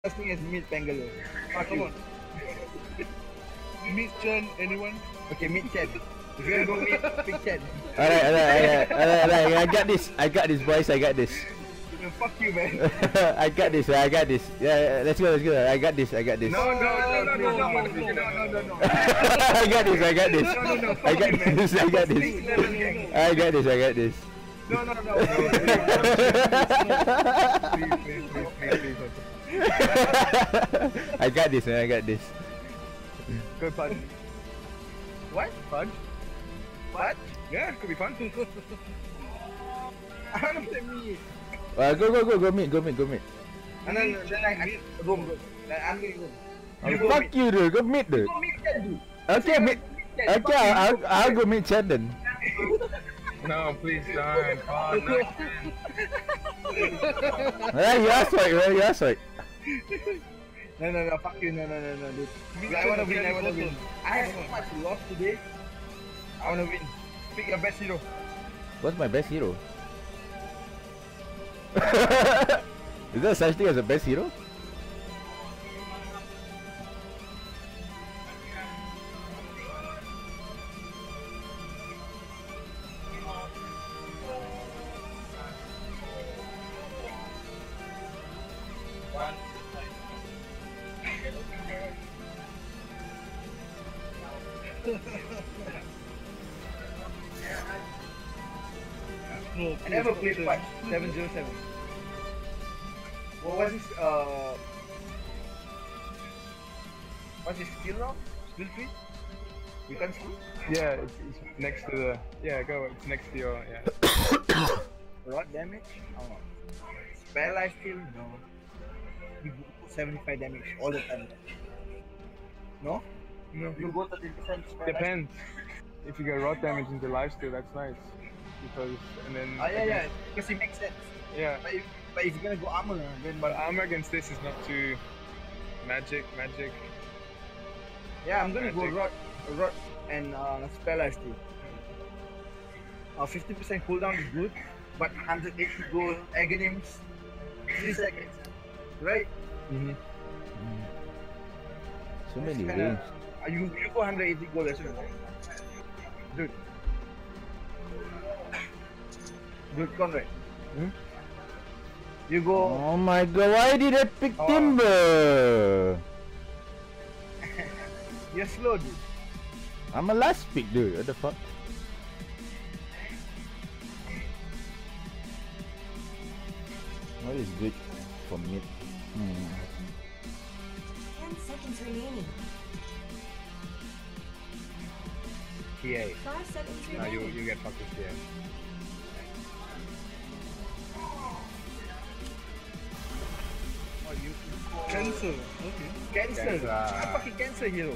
first thing is meet Bangalore. Come on. Meet Chen, anyone? Okay, meet Chen. If you're gonna go meet, pick Chen. Alright. I got this, boys. I got this. Fuck you, man. I got this. Yeah, let's go. I got this. No. I got this. I got this. No. Please. I got this, man. I got this. Good fun. What? Fun? What? Yeah, could be fun. I don't know what that means. Go meet. And then I go. Like, I'm gonna go. Fuck you, dude. Go meet, dude. Go meet Chen, dude. Okay, meet. Okay, I'll go meet Chen then. No, please don't. Oh, no. You asked for it. No, fuck you, no, dude. I wanna win. I have so much loss today. I wanna win. Pick your best hero. What's my best hero? Is there such thing as a best hero? I never played Punch 707. What was his what's his skill now? Skill tree? You can see? Yeah, it's next to the. Yeah, go. It's next to your. Yeah. Rod damage? Oh. Spell life skill? No. You go 75 damage all the time. No? No. You go 30% spell Depends. If you get rot damage into lifesteal, that's nice. Because and then. Oh yeah, because it makes sense. Yeah. But if you're gonna go armor, then But armor against this is not too magic. yeah, I'm gonna go rod and spell life steal. 50% cooldown is good, but 180 gold agonims 3 seconds. Right? Mm-hmm. So many Kinda- ways. You go 180 gold as well. Dude, Conrad. Hmm? You go. Oh my god, why did I pick Oh. Timber? You're slow, dude. I'm a last pick, dude. What the fuck? What is good for mid? 10 seconds remaining. TA. 5 seconds No, remaining. you get fucked with TA. Cancel. Okay. Cancel. Cancel. I'm fucking cancel hero.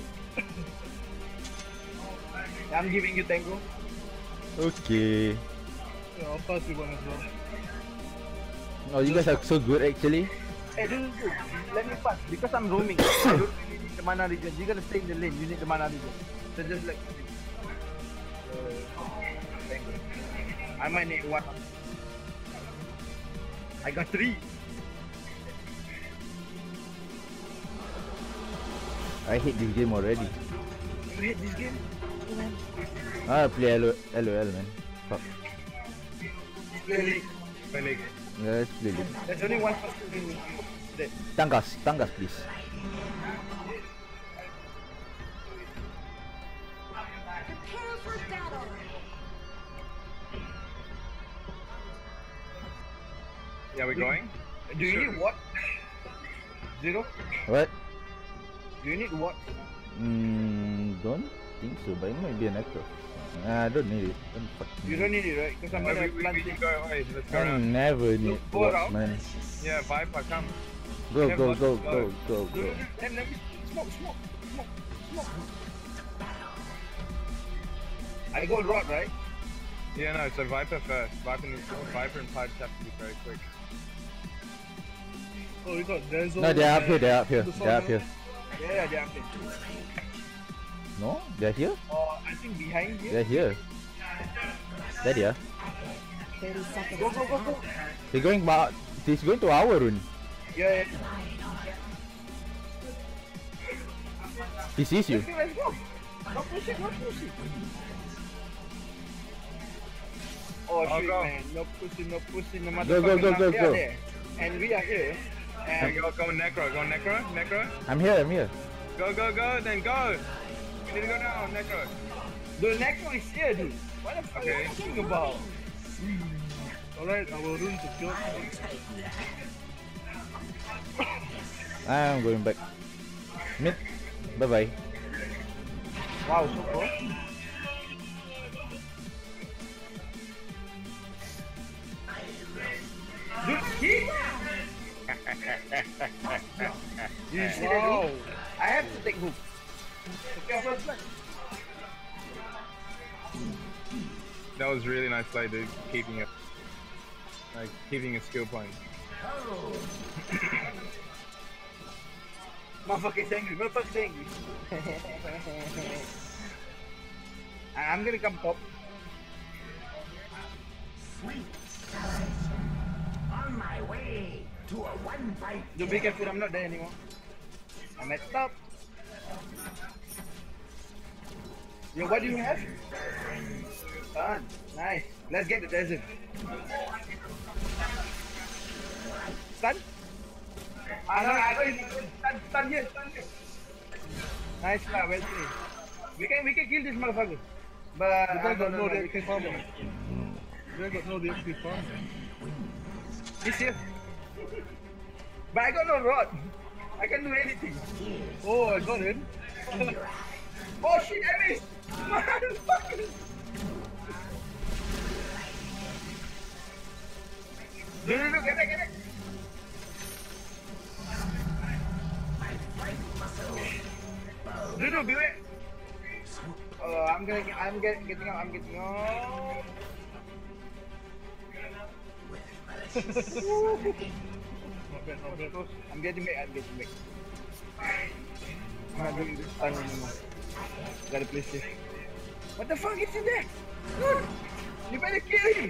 I'm giving you Tango. Okay. Yeah, I'll pass you one as well. Oh, you guys are so good actually. Hey, dude. Let me pass because I'm roaming. I don't really need the mana regen. You gotta stay in the lane. You need the mana regen. So just like. Tango. I might need 1. I got 3. I hate this game already. You hate this game? I play LOL, man. Fuck. Play League. Play league. Yeah, let's play League. There's only one person who that. Tangas, please. Prepare for battle. Yeah, we're going. Do you need what? 0? What? Do you need what? Don't think so, but it might be an echo. I don't need it. Don't fuck me. You don't need it, right? Because I'm gonna We plant can it. go away. Let's go I around. never need Go what, around. man. Yeah, Viper, come. Go. Let me smoke. I go rod, right? Yeah, no, so Viper first. Viper and Pudge have to be very quick. Oh, we got Denzel. No, they're up here. They're up here. Yeah, they are playing. No, they're here. I think behind you. They're here. There they are. 30 seconds. Go. He's going to our rune. Yeah. He sees you. Let's go. No push it, no push it. Oh I'll shit, go. man. No pushing, no pushing. No Go, go, go, go, motherfucker. They are go. there. And we are here. And And go Necro, Necro. I'm here, I'm here. Go, then go. You need to go now, Necro. the next one is here, dude. What the fuck are you talking about? Alright, I will run to kill. I'm going back. Mid. Bye bye. Wow, so cool. Dude, he? You see that Wow. hook? I have to take hook. Okay, first one. That was really nice play, dude. Keeping it. Like, keeping a skill point. Motherfucker's angry, motherfucker's angry. I'm gonna come top. On my way to a one-fight. Do be careful, I'm not there anymore. I'm at top. Yo, what do you have? Done. Nice. Let's get the desert. Stun? I know. Stun here. Nice, well played. We can kill this motherfucker. But The guy I got don't no know. DXP farm. The guy got no DXP farm. He's here. But I got no rod. I can do anything. Oh, I got it. Oh shit, I missed! Motherfucker! No, get back! No, beware! I'm getting out. Not bad, not bad. I'm getting back. I'm not doing this stun anymore. Gotta play safe. What the fuck is in there? Dude, you better kill him!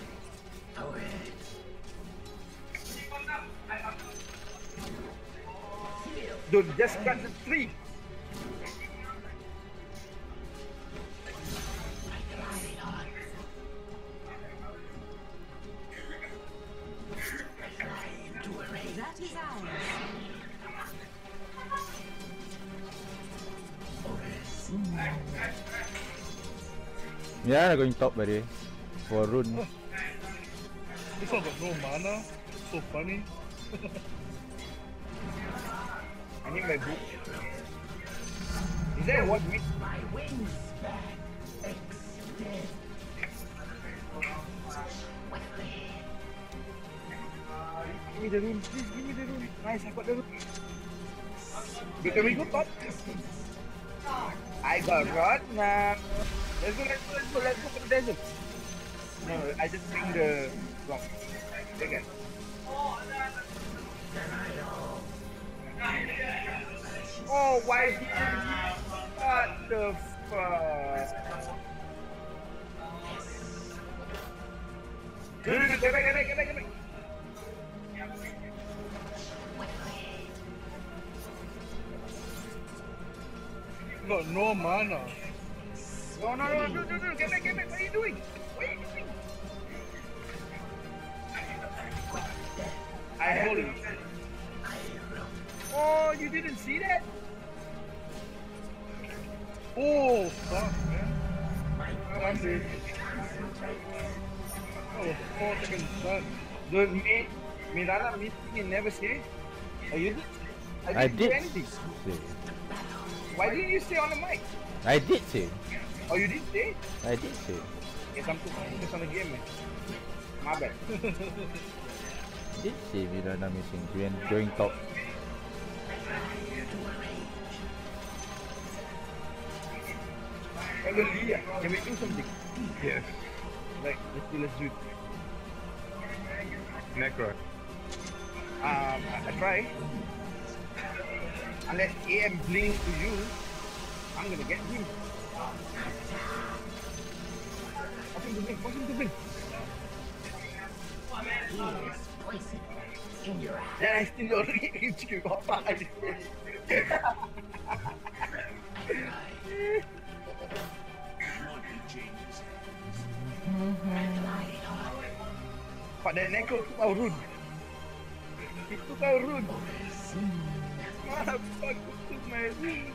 Dude, just cut the tree! That is ours. Yeah, I'm going top by the way. For rune. This one got no mana. So funny. I need my book. Is there what me? My wingspan extends. Give me the rune, please give me the rune. Nice, I got the rune. Can we go top? I got rod now. Let's go to the desert. No, I just bring the rock. Okay. Oh, why did you? What the fuck? Get back. Got no mana. No, get back. What are you doing? I have it. Oh, you didn't see that? Oh, fuck, man. I'm dead. Oh, 4 seconds done. Dude, Mirana missed me and never say. Oh, you did? I didn't did. do anything. Say. Why didn't you stay on the mic? I did say. Oh, you did stay? I did say. Yes, I'm too focused on the game, man. My bad. Did say Mirana missing. We are going top. Hey, look, Leah, can we do something? Yes. Like, let's do it. Necro. I try. Unless AM blink to you, I'm gonna get him. Force him to blink. Here's poison in your eye. Then I still don't reach you. But that Neko took our rune. He took our rune. Motherfucker took my rune.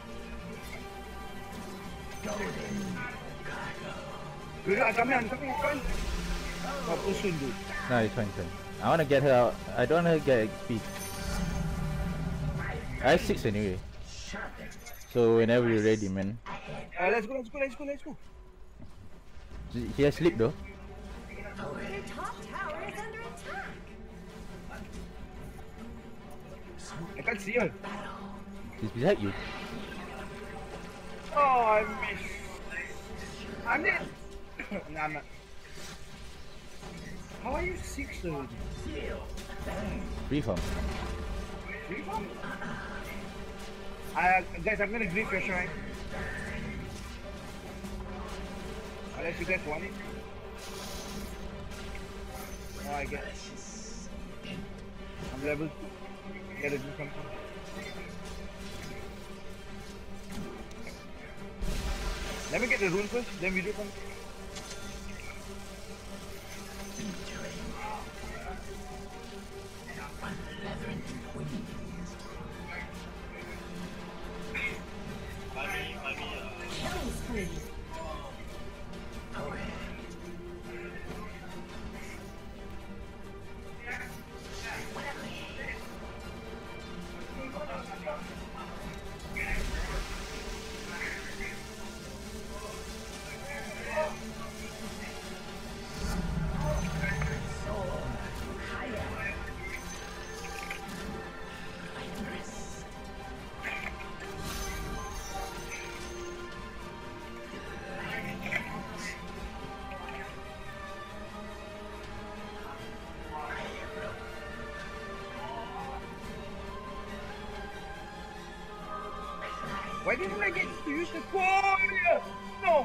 Dude, come here. Oh, pushing, dude. No, it's fine, fine. I wanna get her out. I don't wanna get XP. I have 6 anyway. So whenever you're ready, man. Let's go. He has sleep though. Your top tower is under attack. I can't see her. He's beside you. Oh, I missed. I'm dead. Nah, I'm not. How are you 6 already? Reform. Guys, I'm gonna grief your shrine. Unless you guys want it. Oh, I get it. I'm level 2. Gotta do something. Let me get the rune first, then we do something. Killing spree. Why didn't I get to use the warrior? No!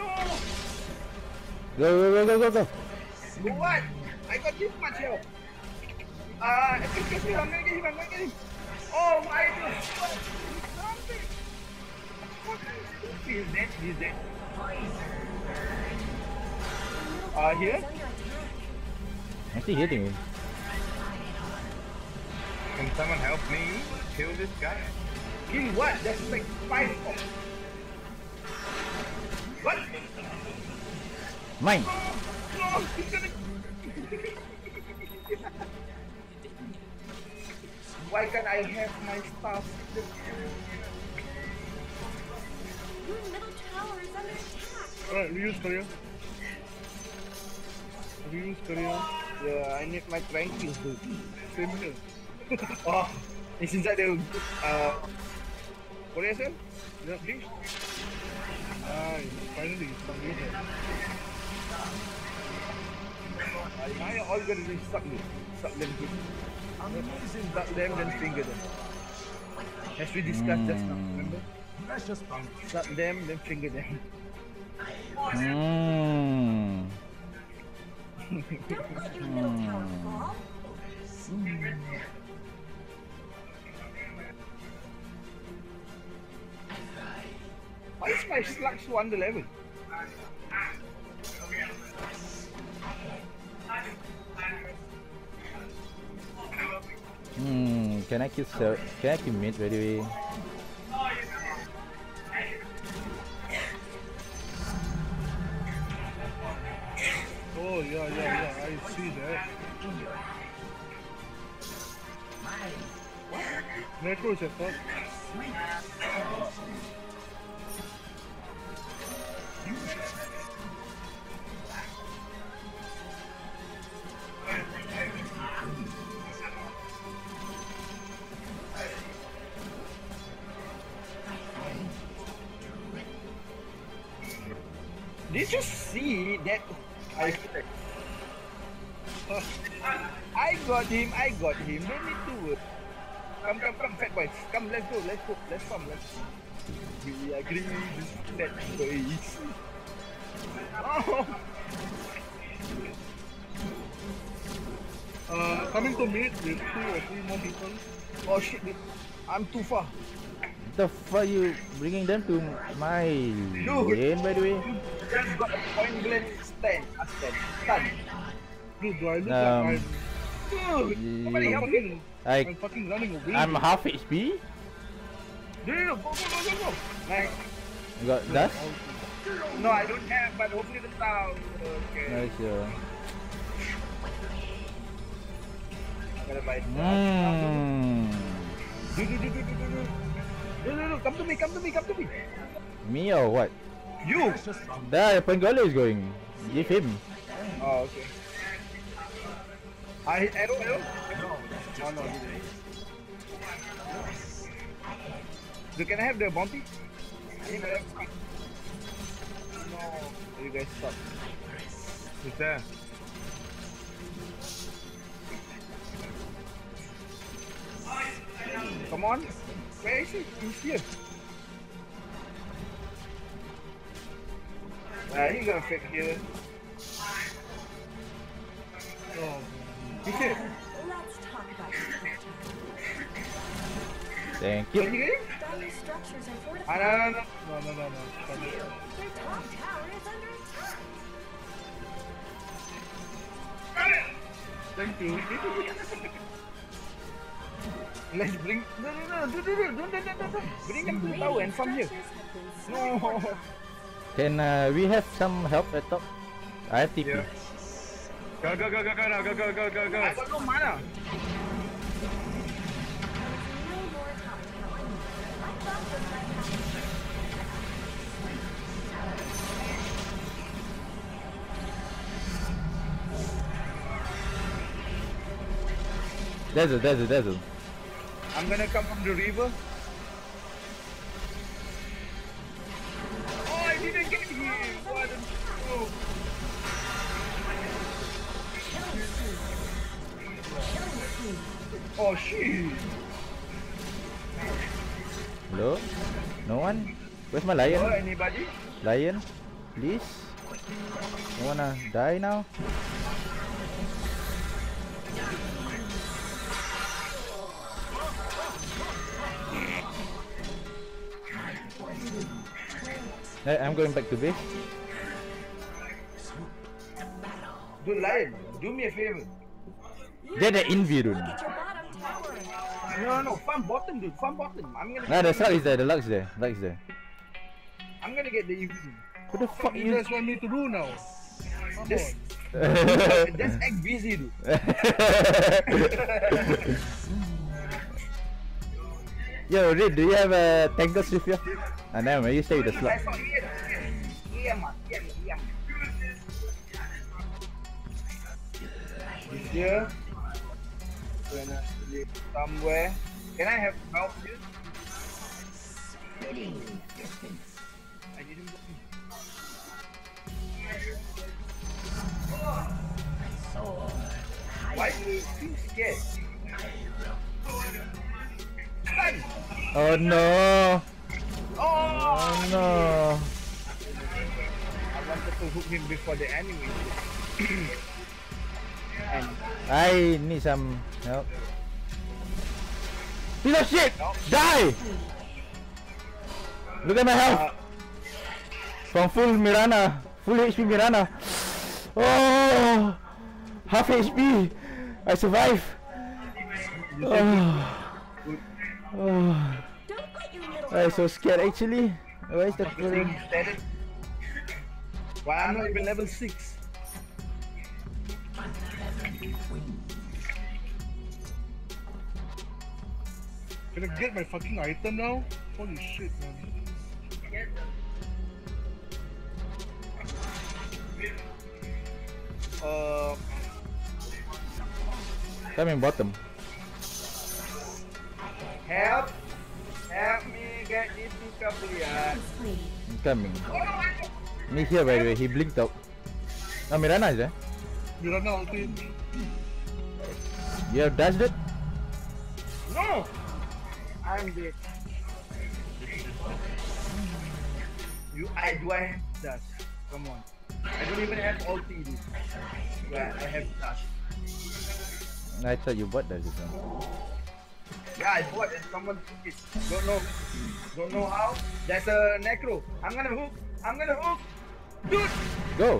Go. For what? I got this much help. Excuse me, I'm gonna get him. Oh my god! Something! He's dead. Here? I'm still hitting him. Can someone help me kill this guy? Kill what? That's like 5 of. What? Mine. No, he's gonna... Why can't I have my stuff? Your middle tower is under attack. Alright, we use Korea. Yeah, I need my tranquil, dude. Same here. Oh, it's inside the what is it? Yeah. Please? Finally, some user. Now all you gotta do is suck them. Suck them, then finger them. As we discussed just now, remember? Suck them, then finger them. Don't let your middle tower fall. Why is my slug so under level? Can I kill mid by the way? Oh, yeah, I see that. Necro is at top. Did you see that? I got him. Don't need to work. Come, fat boys. Come, let's go. Let's come. We agree, fat boys. Coming to meet with 2 or 3 more people. Oh shit, I'm too far. the fuck you bringing them to my lane, by the way? Just got a point blank stun. Dude, do I look Um, like Dude, somebody help me. I'm fucking running away? I'm half HP. No, go. Nice. You got dust? No, I don't have, but hopefully the town. Okay. Nice. I'm gonna buy that. No, come to me. Me or what? You! There, Pangolo is going. Give him. Oh, okay. Arrow? No. So can I have the bounty? No, you guys stop. Who's there? Come on. Where is he? He's here. He's gonna fit here. Oh, He's here. Let's talk about your Thank Can you. you get him? Dire structures are No. fortified. no. Their top tower is under attack. Thank you. Let's bring. No. Don't. Bring them to the tower and from here. No. Can we have some help at top? I have TP. Yeah. Go now, go. I got no mana. No more top tower. I thought this might happen. Dazzle. I'm gonna come from the river. Oh, I didn't get him. What a fool. Oh shit. Hello? No one? Where's my Oh, lion? anybody? Lion? Please? You wanna die now? Hey, I'm going back to base. Dude, Lion, do me a favor. Get the invi, dude. Look at your bottom tower. No, farm bottom, dude. Farm bottom. I'm gonna. Nah, the Slug is there, the Lux there. I'm gonna get the EV. What the fuck You you? guys want me to do now? Come Just, on. just act busy, dude. Yo, Red, do you have a Tangus with you? Ah, never mind, you stay with the Slug. I saw Ian. He's here. Gonna live somewhere. Can I have help here? I need him. Why do you feel scared? Stun! Oh no! Oh! Oh no! I wanted to hook him before the enemy. And I need some help. Piece of shit! Die! Look at my health! From full Mirana. Full HP Mirana. Oh! Half HP! I survive! Oh. Oh. Don't let your middle I'm so scared actually. Where is the full... static. Why I'm not even level 6? Can I get my fucking item now? Holy shit, man. Coming bottom. Help me get this Kablian. sleep. I'm coming. Me here by the way, he blinked out. Oh, Mirana is there. Mirana ulti. You have dashed it? No! I'm dead. Do I have dash? Come on. I don't even have ulti, dude. Yeah, I have dash. I thought you bought that just now. Yeah, I bought and someone took it. Don't know how. There's a necro. I'm gonna hook. Dude! Go.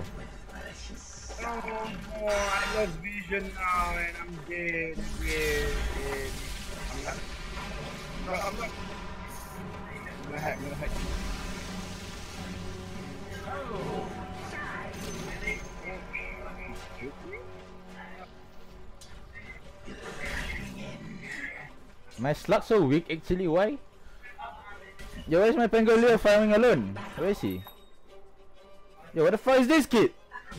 Oh, I lost vision now and I'm dead. I'm not. I'm gonna hack. My slug so weak actually, why? Yo, where's my Pangolier farming alone? Where is he? Yo, what the fuck is this kid?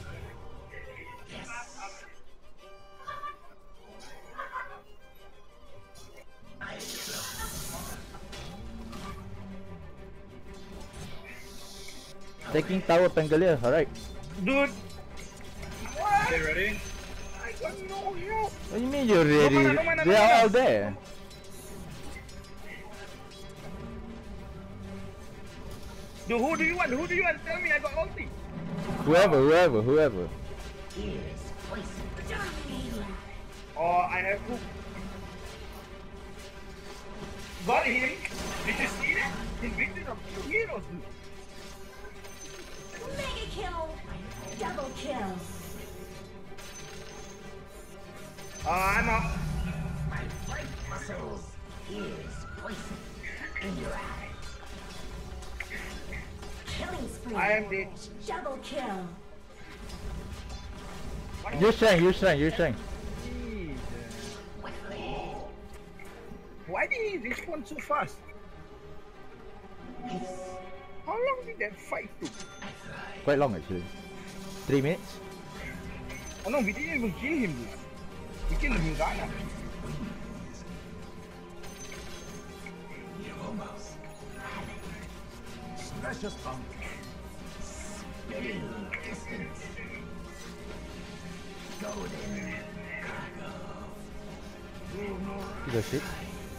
Taking tower Pangolier, alright. Dude! Okay, ready? I got no help! What do you mean you're ready? No mana. They are all there. Dude, who do you want? Tell me, I got ulti! Whoever. Here's poison. Or I have hook. Got him! Did you see that? He's victim of 2 heroes, dude. Mega kill! Double kill! I'm out. My flight muscles. Here's poison in your eye. Killing spree! I am dead. Double kill! You're trying. Jeez. Why did he respawn so fast? How long did that fight took? Quite long actually. 3 minutes? Oh no, we didn't even kill him, dude. We killed the Mirana. Precious bump. Spitting distance. Golden cargo. You got shit.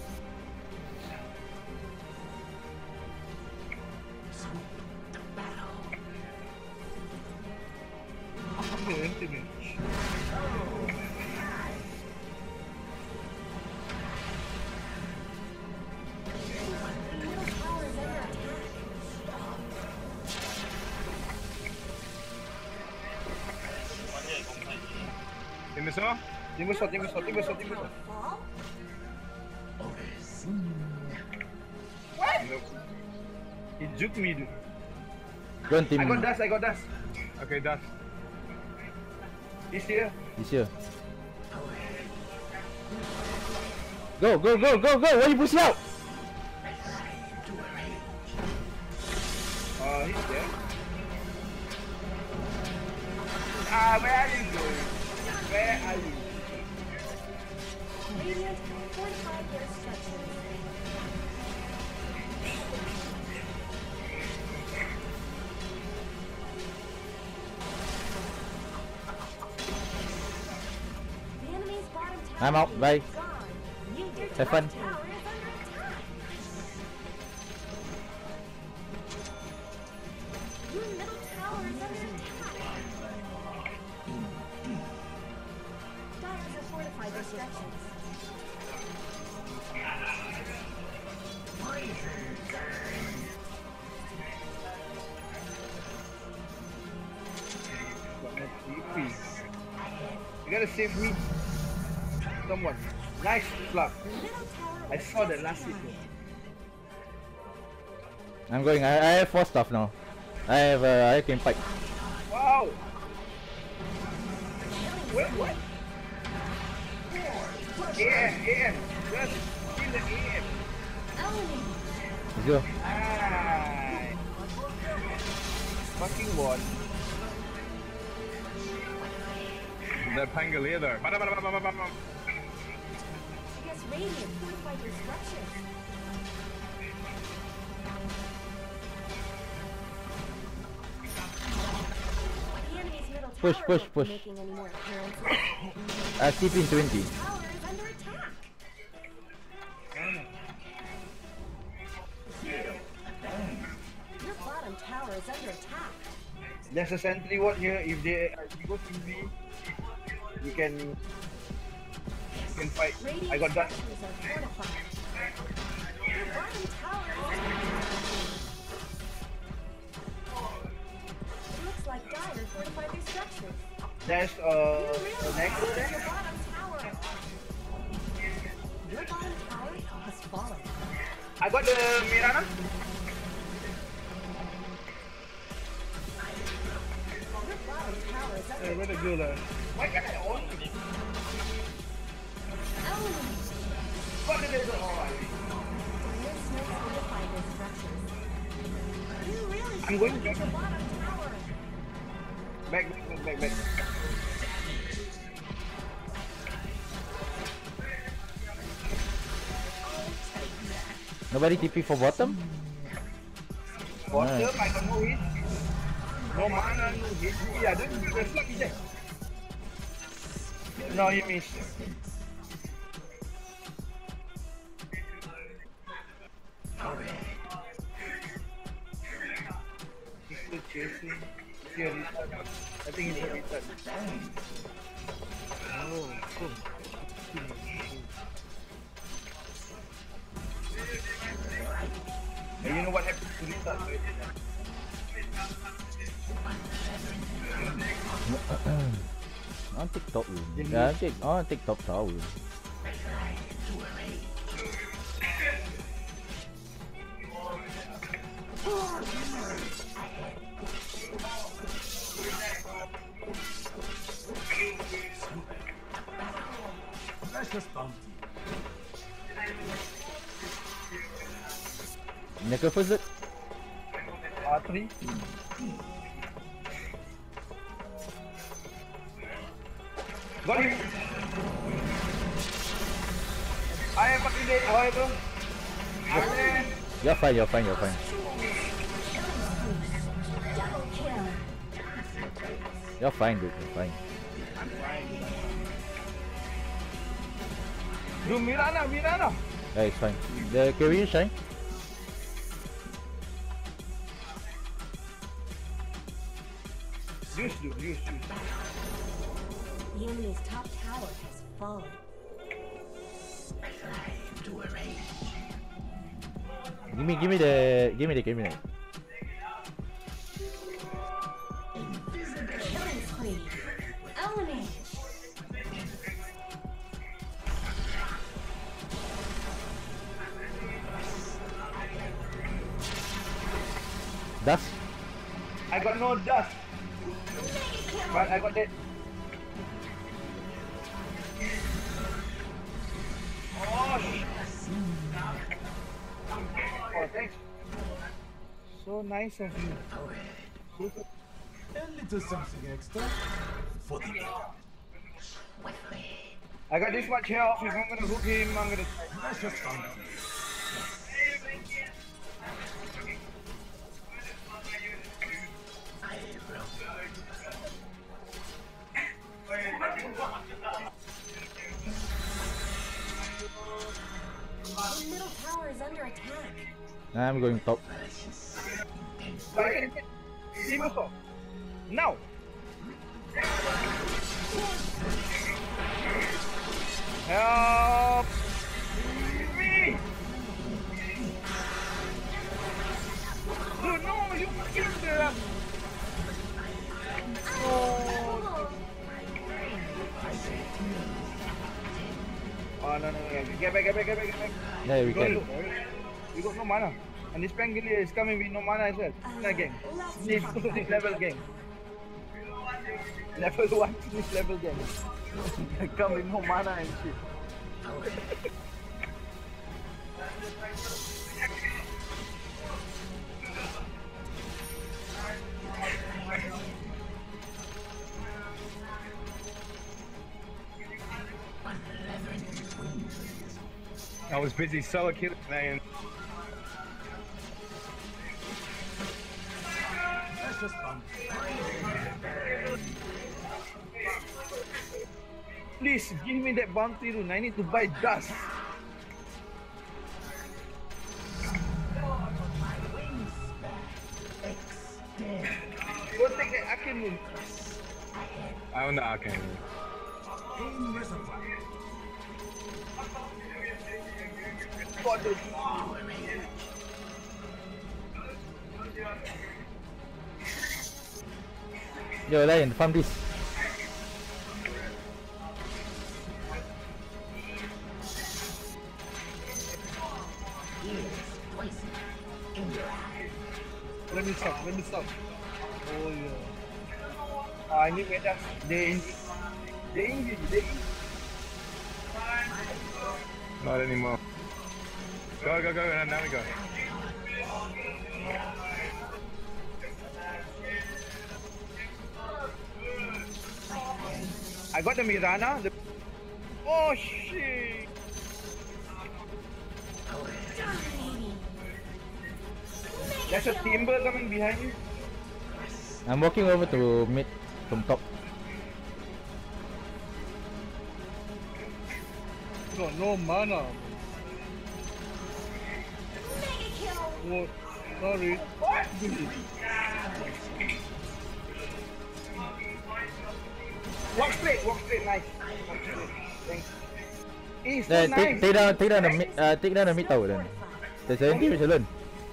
Timbersaw? Fall? What? He juked me, dude. Go on team. I got dust. Okay, dust. He's here. He's here. Go! Why you push out? He's there. Where are you going? Where are you? Radiant fortified their structures. The enemy's bottom tower I'm out, is bye. gone. Your Have fun. top tower is under attack. Your middle tower is under attack. Dyers have fortified their structures. You gotta save me. Someone. Nice fluff. Your middle tower I is saw that last hit. destroyed. I'm going. I have 4 stuff now. I can fight. Wow. Wait, what? AM. Just kill the AM. Enemy. Let's go. Nice. Fucking one. That Pangolier there. Against Radiant fortified their structures. The enemy's middle Push, tower push, won't push. be making any more appearances. TP in 20. Tower is under attack. Your bottom tower is under attack. There's a sentry ward here. If they go TV, you can fight. Radiant I got that. structures are fortified. bottom tower looks like Dire fortified their structures. There's You really a necro your there. bottom tower. Your bottom tower has fallen. I got the Mirana. Your bottom tower is Hey, under where the girl at? Why can't I own it? element. What did they do? Oh, Your snakes fortified their structures. You really I'm going should back. your bottom tower. back. Nobody TP for bottom? Bottom, Nice. I got no hit. No mana, no hit. Yeah, the slug is there. No, you missed. He's still chasing. Here, retard. I think he's a retard. Oh, cool. And you know what happened to retard, right? On TikTok room. Yeah, on TikTok tower room. Precious bounty. Necro first it. R3. Got him. I am fucking dead, however. I You're fine, you're fine. Double kill. You're fine, dude, you're fine. do Mirana. Yeah, it's fine. The carry is shine. Use. The enemy's top tower has fallen. Give me the cabinet. Killing spree. Element. Dust. I got no dust. But I got that. Oh, shit. Oh, thanks. So nice of you. A little something extra for the leader. I got this much health. If I'm gonna hook him, I'm gonna. Precious bounty. The middle tower is under attack. I'm going top. But I can get Simuso. Now. Help me! Dude, no, you killed them! Oh, no. Get back. Yeah, we can. We got no mana. And this Pangolier is coming with no mana as well. Nah, gang. This level gang. Level 1 this level gang. Come with no mana and shit. I was busy solo killing, man. Precious bounty. Please give me that bounty rune. I need to buy dust. Go take that Akin rune. I don't know, I can't. In reservoir. God, Yo, Lion, farm this. Is poison in your eyes. Let me stop. Oh yeah. I need better. They injured. Not anymore. Go, now we go. I got the Mirana. Oh shit! Dominating. There's a timber coming behind you. I'm walking over to mid from top. Got no mana. Mega kill. Oh, sorry. Walk straight, nice. Walk straight. Thanks. It's so Take nice. take down the mid tower then. There's an team alone.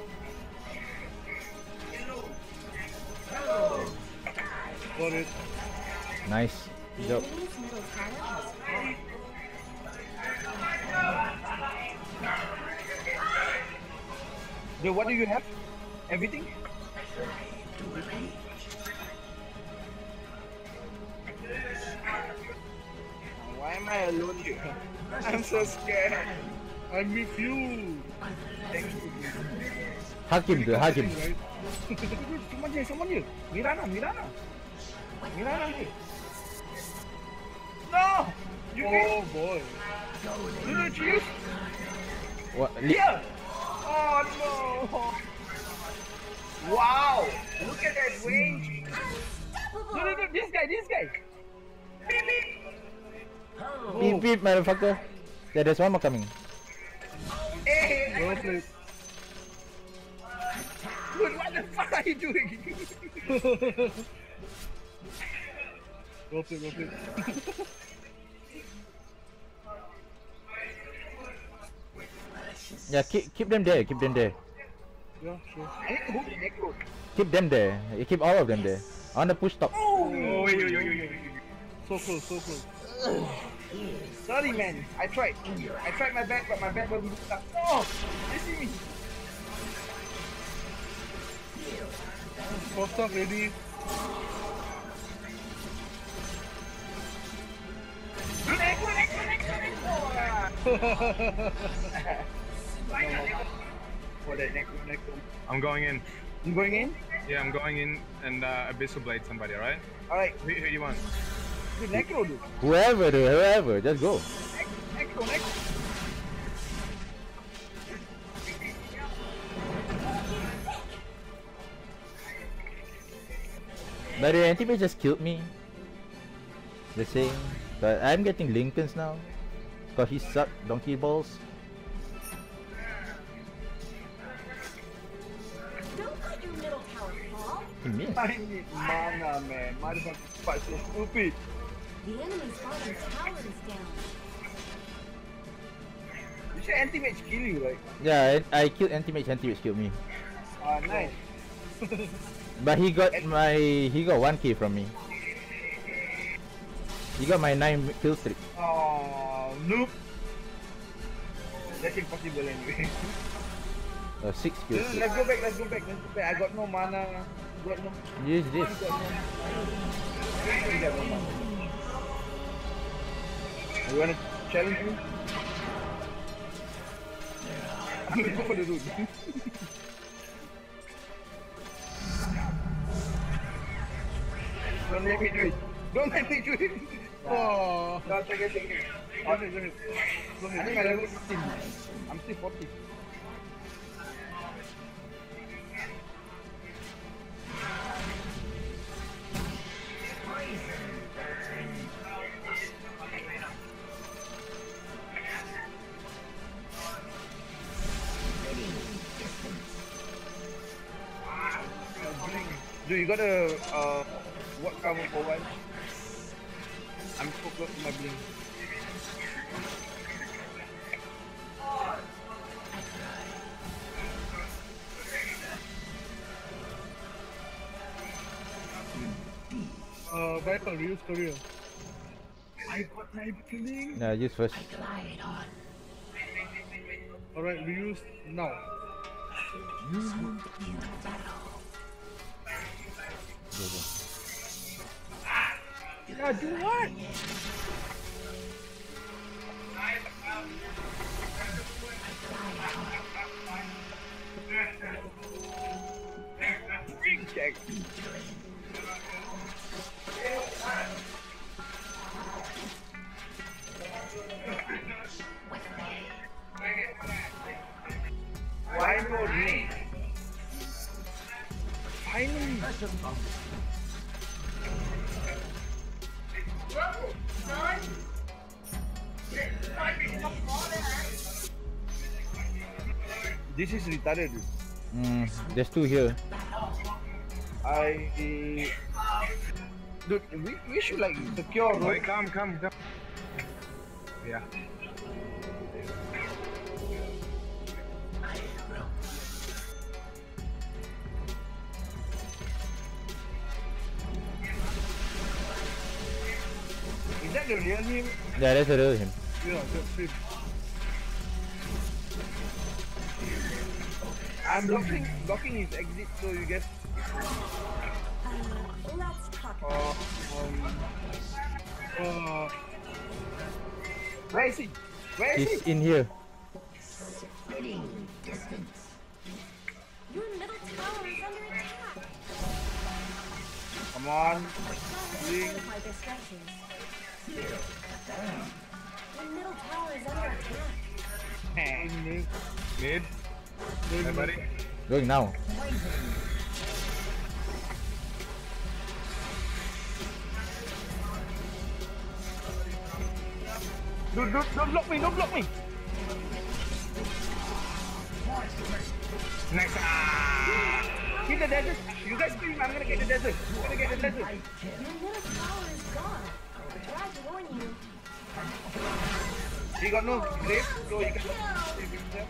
Got it. Nice. The Good job. enemy's middle tower has fallen. Dude, what do you have? Everything? Why am I alone here? I'm so scared. I'm with you. Thank you. Hug him, dude. Hug him. Right? Someone here. Mirana here. No! You Oh boy. didn't choose? What? Here! Oh no! Wow! Look at that range! Unstoppable. No, this guy! Beep, beep. Beep beep, motherfucker. Yeah, there's one more coming. Hey! Well played. Dude, what the fuck are you doing? Well played. Yeah, keep them there. Keep them there. Yeah, sure. I need to hook the necro. Keep them there. You keep all of them there. I want to push top. Oh! So close. Sorry, man. I tried my best, but my best wasn't good enough. Oh! They see me. First up, ready. Necro. Oh, that necro. I'm going in. You going in? Yeah, I'm going in and Abyssal Blade somebody, alright? Alright. Who do you want? Dude, necro, dude. Whoever, dude. Whoever. Just go. Necro. But the anti-mage just killed me. The same. But I'm getting Lincolns now. Cause he sucked donkey balls. Don't let your middle tower fall. He missed. I need mana, man. Motherfucker, fight so stupid. The enemy's bottom tower is down. You said anti-mage kill you, right? Yeah, I killed anti-mage. Anti-mage killed me. Ah, nice. But he got 1k from me. He got my 9 kill streak. Oh, noob. That's impossible anyway. 6 kill streak. Let's go back. I got no mana. Got no. Use this. Got no. You got no mana. You wanna challenge me? I'm gonna go for the root. Don't make me do it. Oh. No, take it. Go ahead. I think my level is 16. I'm still 40. Dude, you gotta what cover for one? I'm so close to my blink. Viper, reuse career. I got time killing. Nah, use first. Glide on. Alright, reuse now. Movement in battle. Yeah, do what? Check. Why not me? Finally. This is retarded. There's two here. Dude, we should like secure road. Wait, come. Yeah. Is that the real him? Yeah, that's the real him. Yeah, that's him. I'm blocking his exit so you guys. Let's talk. Where is he? Where is He's he? in here. Spitting distance. Your middle tower is under attack. Come on. Fortify their structures. Your middle tower is under attack. Mid. Hey, buddy. Going now. Dude, don't block me, don't block me. Nice. Hit the desert. You guys scream, I'm gonna get the desert. I'm gonna get the desert. Your middle tower is gone. Tried to warn you. He got no grave, so you can save himself.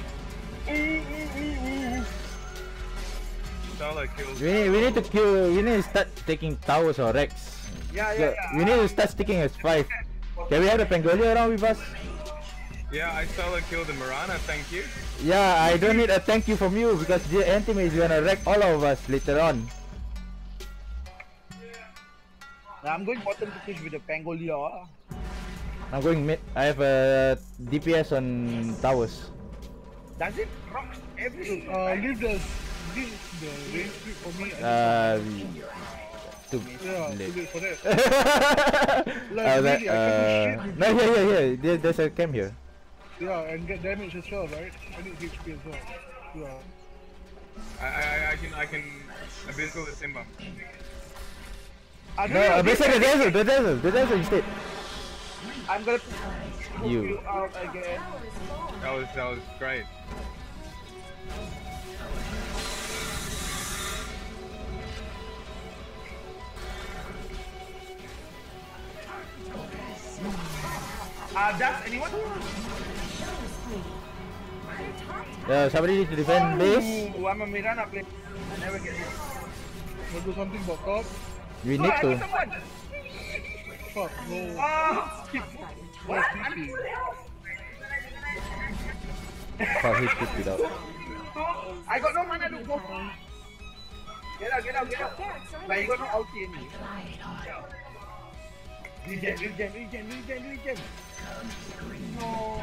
Sala kills. We need to kill. We need to start taking towers or Rex. Yeah. We need to start sticking as 5. Can we have the Pangolia around with us? Yeah, I Sala killed the Mirana, thank you. Yeah, I don't need a thank you from you because the enemy is gonna wreck all of us later on. I'm going bottom to push with the Pangolia. I'm going mid. I have a DPS on towers. Does it rocks every Leave the range sweep for me. Too Yeah, late. too late for that. I was like, really, I can't do shit. no, here. There's a camp here. Yeah, and get damage as well, right? I need HP as well. Yeah. I can abyssal the Simba. No, basically the desert instead. I'm gonna push You. you out again. Tower is fallen. That was great. Does anyone? Somebody needs to defend base. Ooh, I'm a Mirana player. I never get this. Wanna do something about top? We Oh, need I got to. someone. Fuck, no. What? TP. Fuck, he took it out. I got no mana to go. Get out. Barracks are But you under got no attack. ulti in me. Regen. No.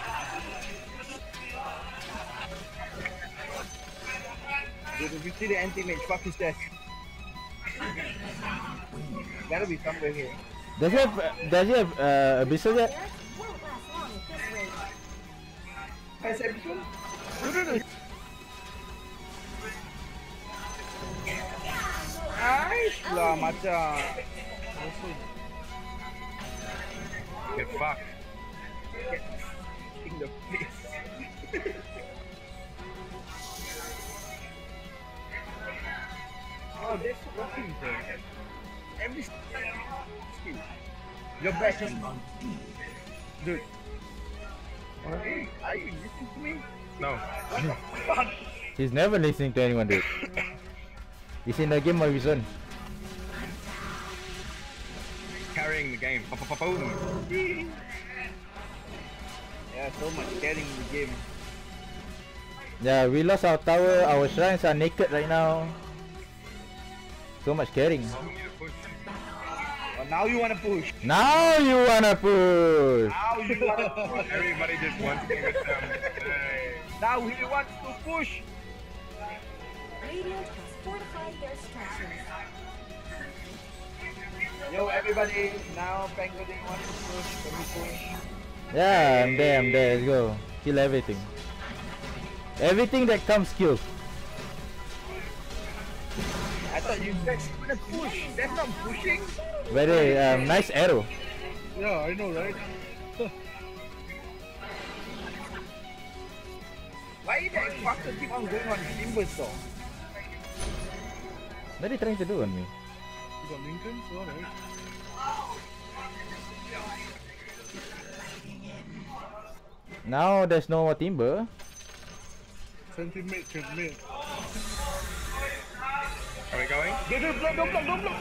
Dude, if you see the anti-mage, fuck his death. Gotta be somewhere here. Does he have abyssal yet? Barracks won't last long at this rate. Has everything? No. Nice lah macam. Get fucked. In the face. Oh, that's working there. Every skill. You're back. Dude. Hey, are you listening to me? No. What the fuck? He's never listening to anyone, dude. He's in the game of his own. carrying the game. Boom. Yeah, so much carrying in the game. Yeah, we lost our tower. Our shrines are naked right now. So much carrying. Oh, now you wanna push. Now you wanna push. Now you wanna push. Everybody just wants to get some. Now he wants to push. Radiant has fortified their structures. Yo, everybody. Now Pangolin wants to push. Can we push? Yeah, I'm there. Let's go. Kill everything. Everything that comes kills. I thought you guys gonna push. That's not pushing. Very nice arrow. Yeah, I know, right? Why that fucker keep on going on Timbers though? What are you trying to do on me? You got Lincoln? Alright. Now there's no more timber. Sentimate can mate. Are we going? Don't block.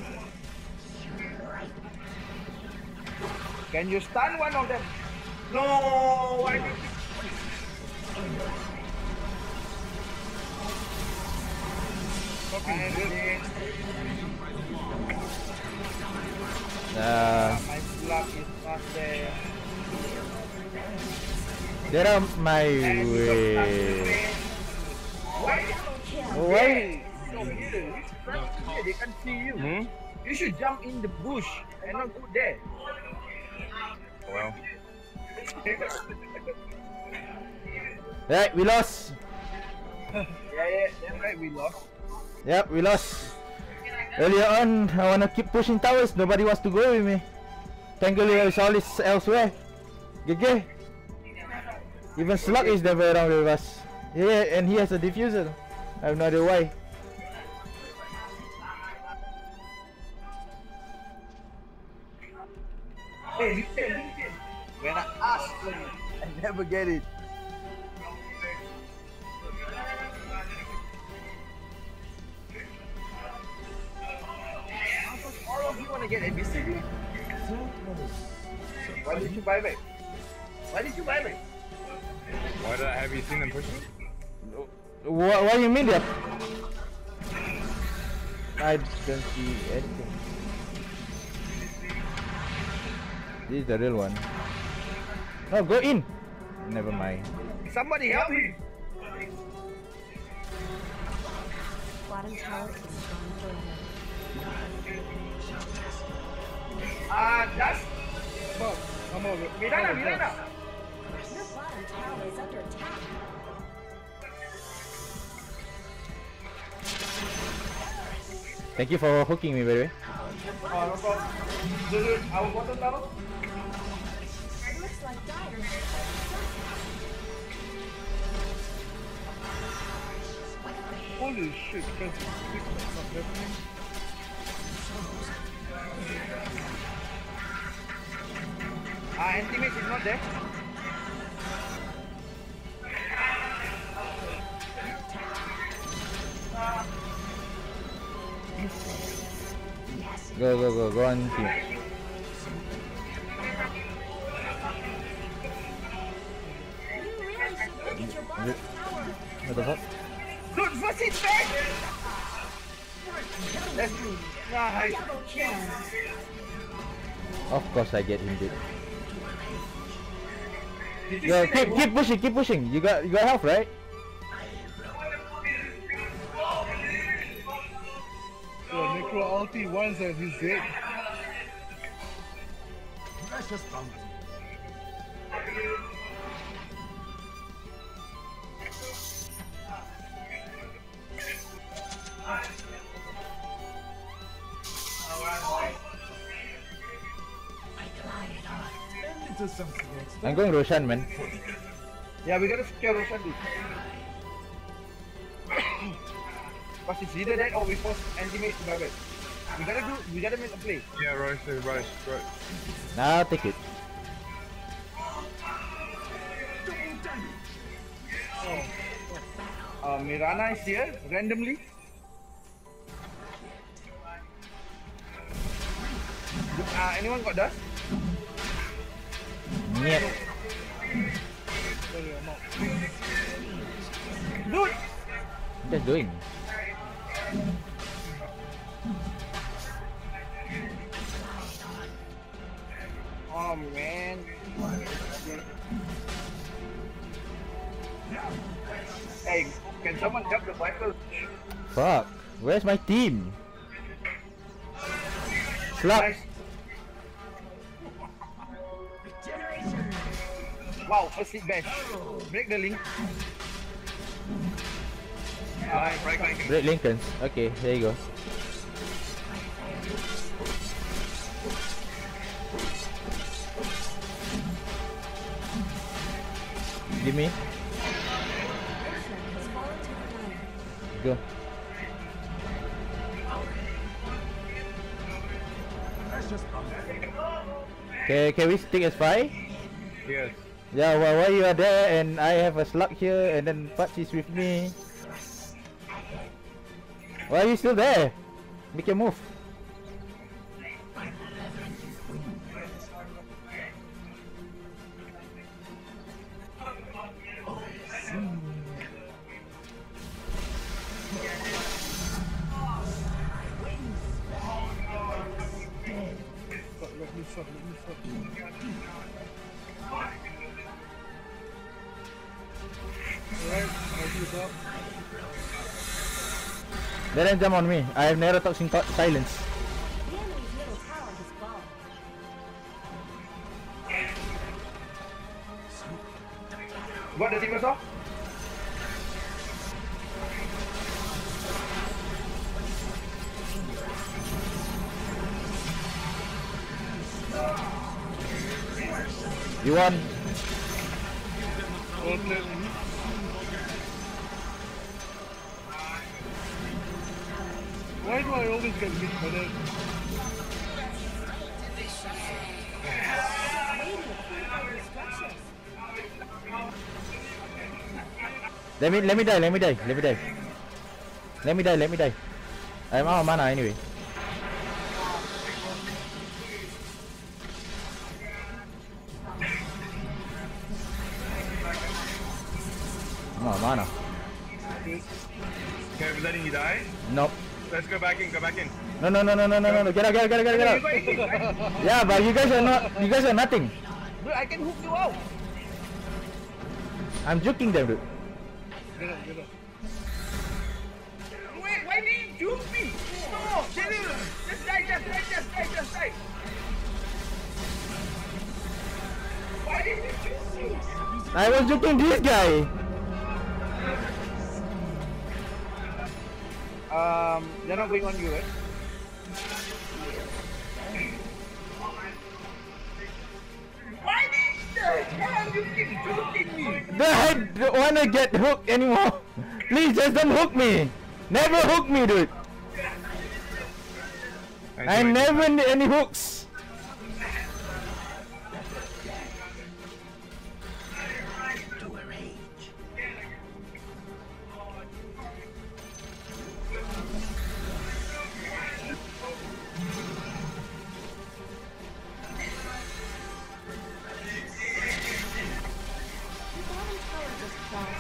Can you stun one of them? No, why did you... My luck is not there. Get out my way. Why? They can't see you. Hmm? You should jump in the bush and not go there. Well. Right, we lost. Yeah, that's right, we lost. Yep, we lost. Earlier on, I wanna keep pushing towers. Nobody wants to go with me. Pangolin is always elsewhere. GG. Even Slug is never around with us. Yeah, and he has a diffuser. I have no idea why. Hey, listen. When I ask for it, I never get it. All of you wanna get ABCD? Why did you buy back? Why did you buy back? Why did I have you seen them pushing? What do you mean that? I don't see anything. This is the real one. No, go in. Never mind. Somebody help me! Bottom tower is gone forever. That's Fuck, I'm out of it. Mirana. Your bottom tower is under attack. Thank you for hooking me, by the way. no problem. Dude, our bottom tower? It looks like Dire. Holy shit, that's not happening. Anti-mage is not there. Go on team. You really should look at your bottom tower. What the fuck? Dude, what's it back? Let's do. Nice. Double kill. Of course I get him, dude. Did you Yo, see that? keep pushing. You got health, right? Yeah, Necro ulti once and he's dead. Precious bounty. I glide on. And into something else. I'm going Roshan, man. Yeah, we gotta secure Roshan, dude. Because it's either that or we force anti-mage to buy back. We gotta make a play. Yeah, Royce. Now take it. Mirana is here, randomly. Anyone got dust? Yep. Sorry, I'm out. Dude! Just doing. Oh man. Hey, can someone help the Viper? Fuck. Where's my team? Slap. Nice. Wow, first hit bash. Break the link. Right. Great Lincolns. Okay, there you go. Give me. Has fallen to the ground. Go. Okay, can we stick as 5? Yes. Yeah, well, while you are there and I have a slug here and then Patch is with me. Why are you still there? Make a move. Fuck, let me fuck. Alright, I'll do that. Let them jump on me. I have neurotoxin silence. The enemy's middle tower has fallen. Got the Timber Saw? You won. Okay. Why do I always get hit by that? Let me die. I'm out of mana anyway. I'm out of mana. Okay, we're letting you die. Nope. Let's go back in. No. Get out. You got hit, right? Yeah, but you guys are nothing. Dude, I can hook you out. I'm juking them, dude. Get up. Wait, why did you juke me? No, chill. Just die. Why did you juke me? I was juking this guy. They're not going on you, right? Why the hell you keep juking me? I don't wanna get hooked anymore. Please just don't hook me. Never hook me, dude. I never need any hooks. The bottom tower just fell.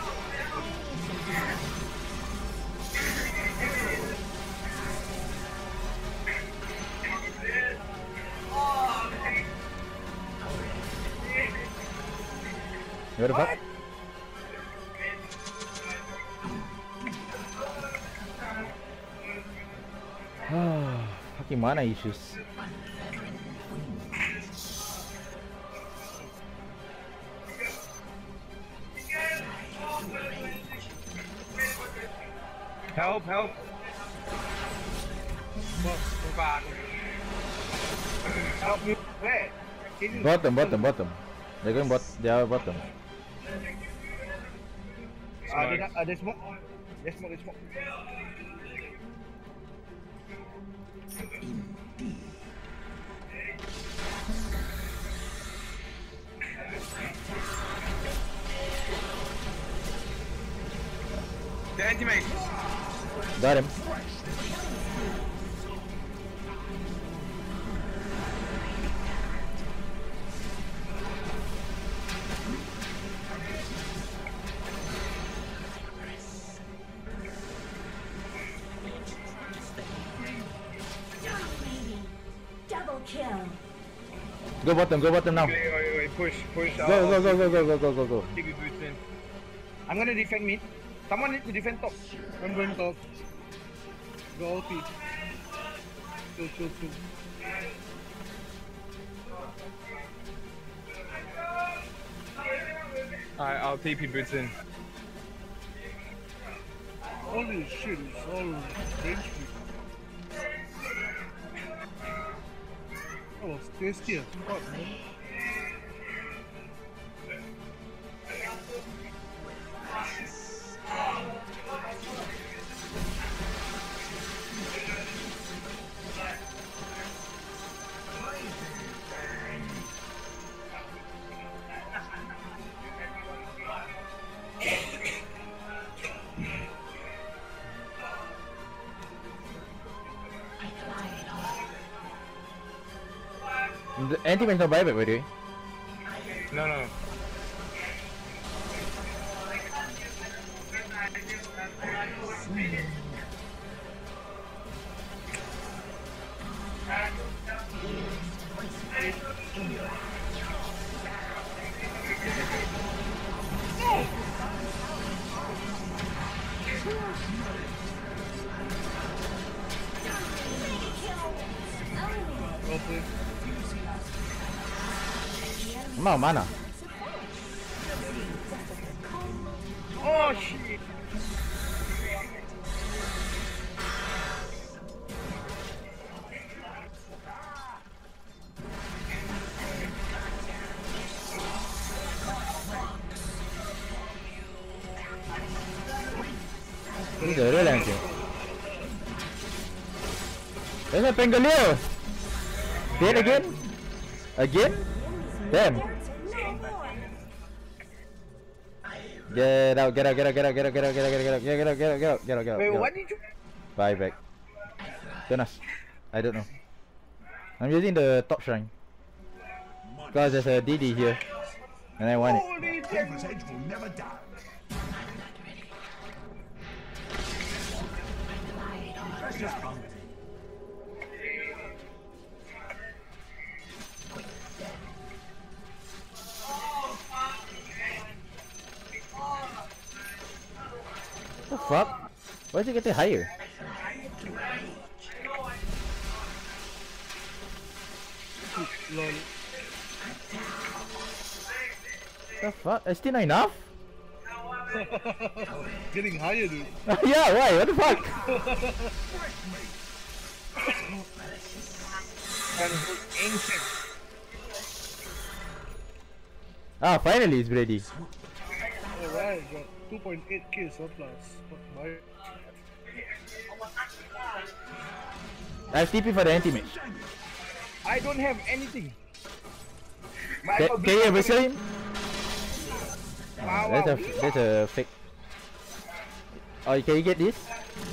What the fuck? Fucking mana issues. Help! Help me. Where? Can you? Bottom. They're going they are bottom. There's smoke. There's smoke. The anti-mate. Got him. Go bottom now. Wait, push. Go. TP boots in. I'm gonna defend mid. Someone need to defend top. I'm going top. Go ulti. Chill. Alright, I'll TP boots in. Holy shit, it's all range speed. Oh, it's tasty as fuck, man. The anti-match no buyback by the way. No. Well played. Mana. Oh shit. This is a real engine. There's a Pangolier! Dead again? Again? Damn! Get out. Wait, what did you? Buy back. Jonas. I don't know. I'm using the top shrine. Because there's a DD here. And I want it. Holy Tiger's Edge will never die. Precious bounty. What the fuck? Why is it getting higher? Lol. The fuck? It's still not enough? Getting higher, dude. Yeah, why? What the fuck? ancient? Ah, finally it's ready. Alright, got 2.8k surplus. Fuck my. I have TP for the anti-mage. I don't have anything. My Can you whistle him? Wow, That's a fake. Oh, can you get this?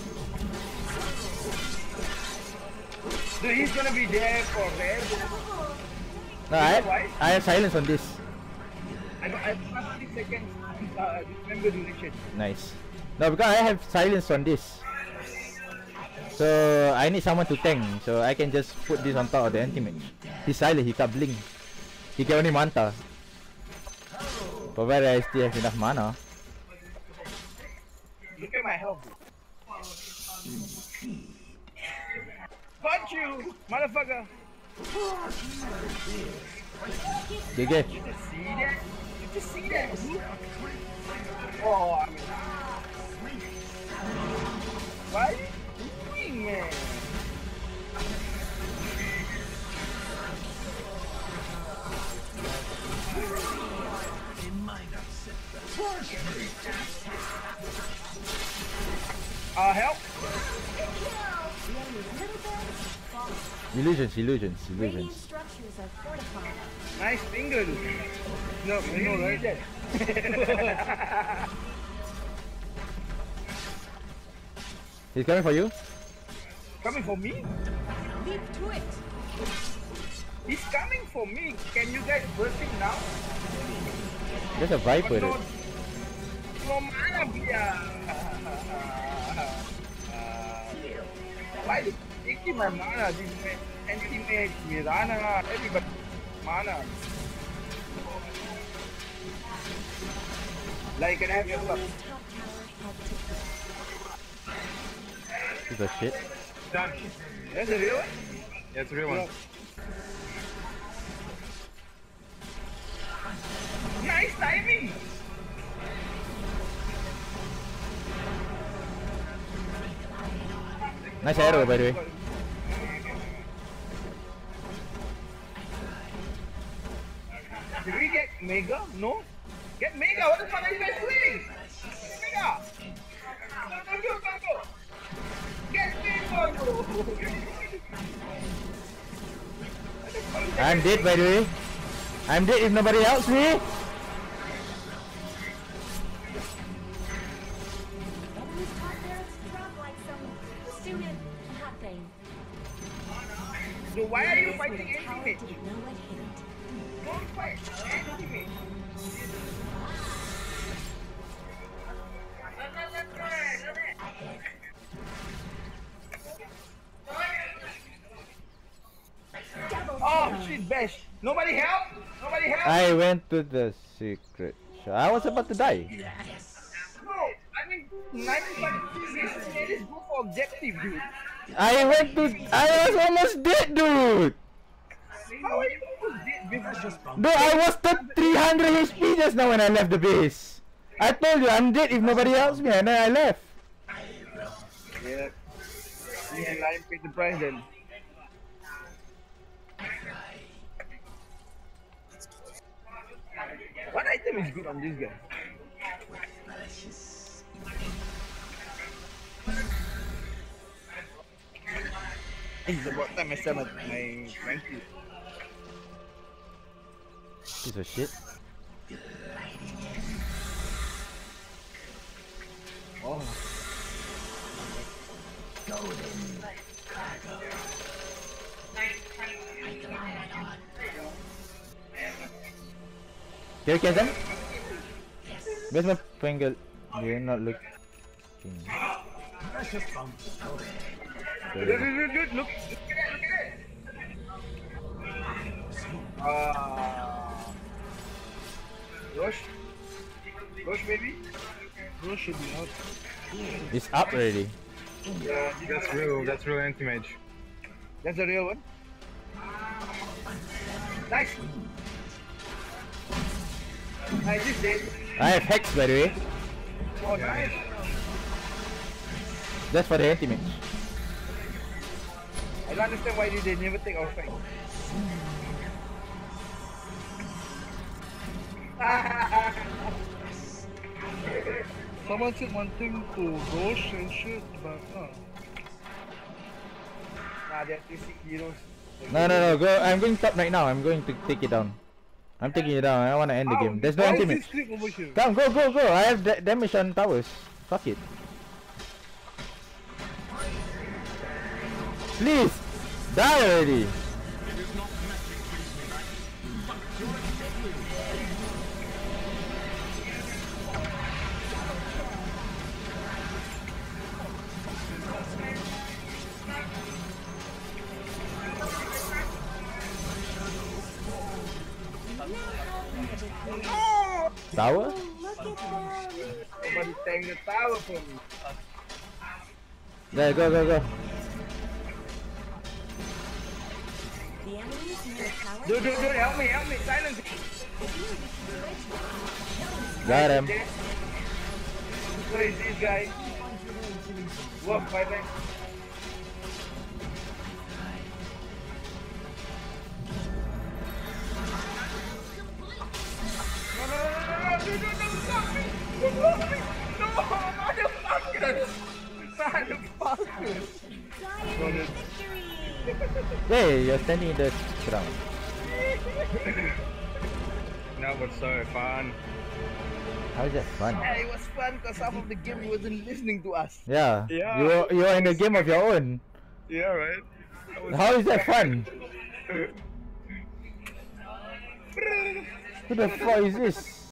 Dude, he's gonna be there forever. No, I have silence on this. I have 30 seconds. Remember duration. Nice. No, because I have silence on this. So I need someone to tank. So I can just put this on top of the anti-mage. He's silent, he can't blink. He can only manta. Provided I still have enough mana. Look at my health. Punch you, motherfucker! GG. Did you see that? Did you see that? Oh, I mean, what are you doing, man? Help! Illusions. Radiant structures are fortified. Nice finger, dude. Yeah, I know, right? He's coming for you. Coming for me? Leap to it. He's coming for me. Can you guys burst him now? There's a Viper. No mana, Bia. Why did you take my mana? This anti-mage, Mirana, everybody. Mana. Like, can I have your stuff? Piece of shit. Done. That's a real one? Yeah, it's a real one. Nice timing! Nice arrow, by the way. Did we get Mega? No? Get Mega! What the fuck are you guys doing? Get Mega! Go! Get Mega! I'm dead, by the way. I'm dead if nobody helps me. Enemies caught their drop like some student nothing. So why are you Those fighting with a tower anti-mage? didn't know what hit it. Don't fight anti-mage. Double Oh kill. shit, Bash! Nobody help! Nobody help! I went to the secret shop. I was about to die. Bro, I mean, 95 is go for objective, dude. I was almost dead, dude. How are you almost dead before? Dude, I was at 300 HP just now when I left the base. I told you I'm dead if nobody helps me, and then I left. Yeah. Me and Lion paid the price then. What item is good on this guy? It's about time I sell my Frankie. Piece of shit. Oh. Can you catch them? Where's my Pringle? You're not looking. Dude, look at it. Rosh maybe? Bro should be out. It's up already. Yeah, That's real anti-mage. that's a real one. Nice. Nice, this dead. I have Hex, by the way. Oh, nice. Just for the anti-mage. I don't understand why they never take our fight. Someone said one thing to Roche and shit, but Nah, they're basic heroes. No, go. I'm going top right now. I'm going to take it down. I'm taking it down. I want to end the game. There's no why is anti-mage. this clip over here? Come, go. I have damage on towers. Fuck it. Please, die already. Tower? Look at them. Somebody tank the tower for me. There, go. The enemies near the tower. Dude, help me, silence. Got him. Where is this guy? Whoa, bye. No, dude, stop me! No, motherfuckers! Motherfuckers! Dire victory. Hey, you're standing in the ground. That was so fun. How is that fun? Yeah, it was fun because half of the game wasn't listening to us. Yeah. Yeah. You're in a game of your own. Yeah, right? How is that fun? Who the fuck is this?